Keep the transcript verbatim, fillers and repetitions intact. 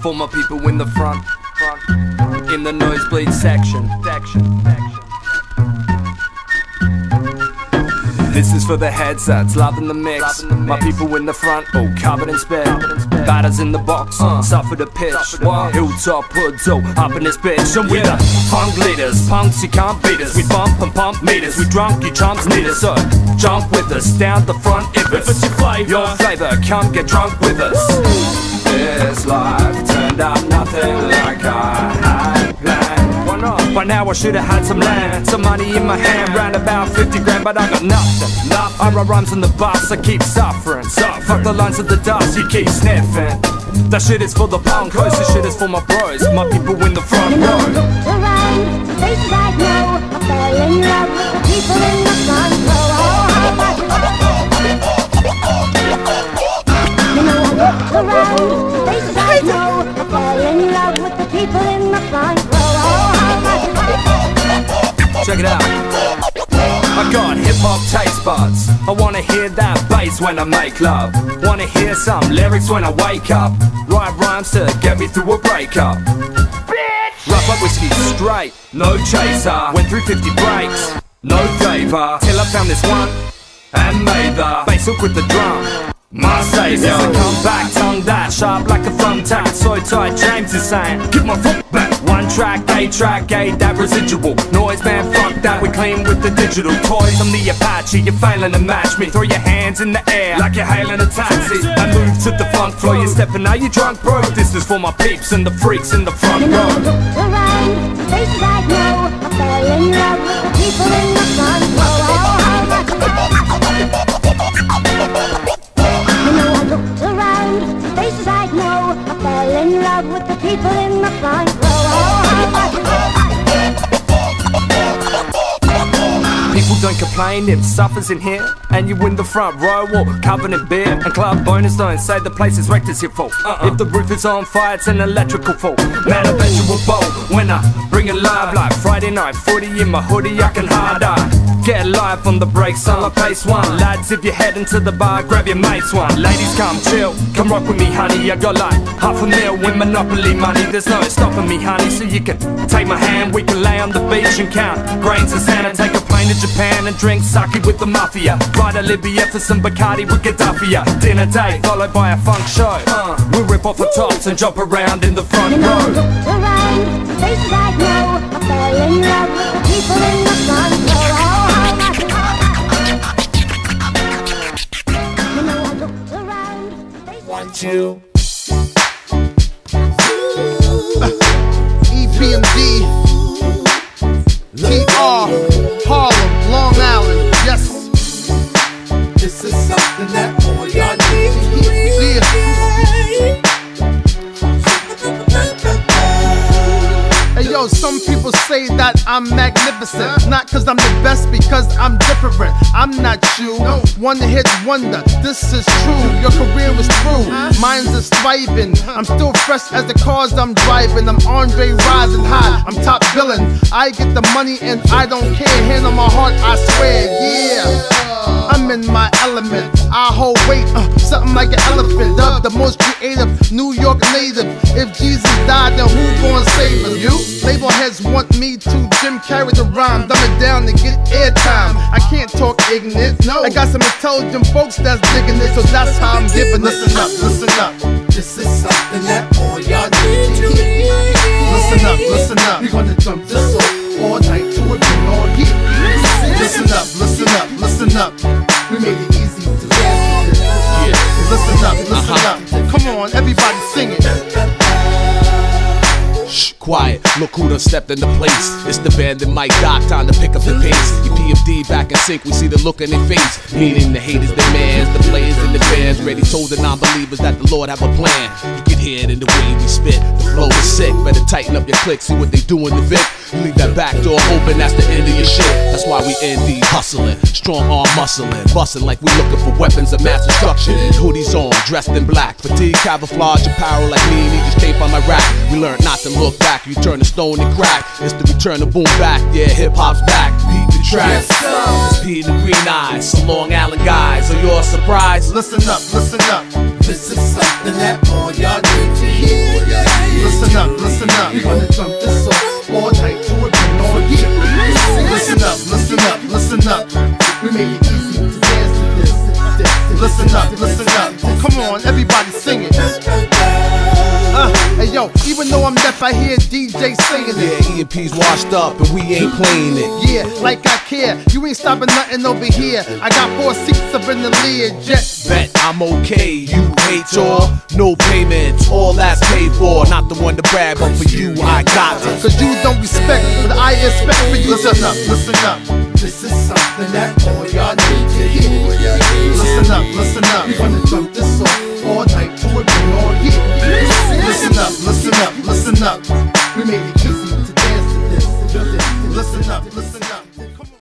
For my people in the front, front, in the nosebleed section, section, section. This is for the headsets, loving the mix. Loving the mix. My people in the front, all covered in spit. Batters in the box, uh, suffer the pitch. What? Hilltop hoods, oh, up in this bitch. And we're the funk leaders, punks, you can't beat us. We bump and pump meters, we drunk, you chumps need us. So jump with us, down the front if it's, if it's your flavor. Your flavor, come get drunk with us. Woo! This life turned out nothing like I had planned. Why not? By now I should've had some land, some money in my hand, round about fifty grand, but I got nothing. nothing. I write rhymes on the bus, I keep suffering. suffering. Fuck the lines of the dust, you keep sniffing. That shit is for the punk, this shit is for my bros, my people in the front you know, row. I looked around, the faces I know, I fell in love with the people in the front row. You know, I looked around, the faces I know, I fell in love with the people in the front row. Check it out. I got hip-hop taste buds. I wanna hear that bass when I make love. Wanna hear some lyrics when I wake up. Write rhymes to get me through a breakup. Bitch! Rough up whiskey straight, no chaser. Went through fifty breaks, no favor. Till I found this one and made the bass hook with the drum. My savior. I come back, tongue that sharp like a thumbtack. So tight, James is saying, give my foot back. One track, A track, A, that residual noise, man, fuck that, we clean with the digital toys. I'm the Apache, you're failing to match me. Throw your hands in the air like you're hailing a taxi. I move to the front floor, you're stepping out, you drunk, bro. This is for my peeps and the freaks in the front row. You know, I row. looked around, the faces I know, I fell in love with the people in the front row. You know, I looked around, the faces I know, I fell in love with the people in the front row. People don't complain if suffers in here and you in the front row or covered in beer. And club bonus don't say the place is wrecked, it's your fault. uh-uh. If the roof is on fire, it's an electrical fault. Man, I bet you a bowl when I bring it live like Friday night footy in my hoodie, I can hard eye. Get live on the brakes, on my pace one. Lads, if you're heading to the bar, grab your mates one. Ladies, come chill, come rock with me, honey. I got like half a mil with Monopoly money. There's no stopping me, honey, so you can take my hand. We can lay on the beach and count grains of sand and take a plane to Japan and drink sake with the mafia. Ride to Libya for some Bacardi with Gaddafi. Dinner date followed by a funk show. uh, We'll rip off the tops and jump around in the front you know, row. I looked around, the faces I know, I fell in love with the people in the front row. You know, I looked around, the faces One, two. E P M D, T R, Harlem, Long Island, yes. This is something that all y'all need to hear. Yeah. Hey yo, some people say that I'm magnificent. Not cause I'm the best, because I'm different. I'm not you, one hit wonder. This is true, your career is through. Mine's is thriving. I'm still fresh as the cars I'm driving. I'm Andre rising high, I'm top billing. I get the money and I don't care. Hand on my heart, I swear, yeah. I'm in my element. I hold weight, uh, something like an elephant. Dub the most creative New York native. If Jesus died, then who gon' save us? You? Label heads want me to Jim carry the rhyme, dumb it down to get airtime. I can't talk ignorant. No, I got some intelligent folks that's digging it, so that's how I'm giving it. Listen up, listen up. This is something that all y'all need to hear. Listen up, listen up. We gonna jump this off all night to a bring all year. Listen up, listen up, listen up. We made it easy to dance with this. Yeah. Listen up, listen up. Come on, everybody sing it. Shh, quiet, look who done stepped into place. It's the band and Mike Doc, time to pick up the pace. E P M D back in sync, we see the look in their face. Meaning the haters, the mans, the players and the bands. Ready told the non-believers that the Lord have a plan. You can hear it in the way we spit, the flow is sick. Better tighten up your click, see what they do in the Vic. You leave that back door open, that's the end of your shit. That's why we N D hustling, strong arm muscling, busting like we looking for weapons of mass destruction. Hoodies on, dressed in black, fatigue, camouflage, apparel like me and he just came from my rap. We learned not to look back, you turn the stone and crack. It's the return of boom back, yeah, hip hop's back. Beat the track. It's Pete and Green Eyes, some Long Island guys. Are you all surprised? Listen up, listen up. This is something that all y'all need to hear. listen up. Come on, everybody sing it. Uh, hey yo, even though I'm deaf, I hear D J singing it. Yeah, E and P's washed up and we ain't playing it. Yeah, like I care. You ain't stopping nothing over here. I got four seats up in the Learjet. Bet I'm okay, you hate y'all. No payments, all that's paid for. Not the one to brag, but for you I got it. Cause you don't respect, but I expect for you. Listen up, listen up. This is something that all y'all need to hear. Listen up, listen up. We're gonna jump this off all night till it bring all here. Listen up, listen up, listen up. We make it easy to dance to this. Listen up, listen up.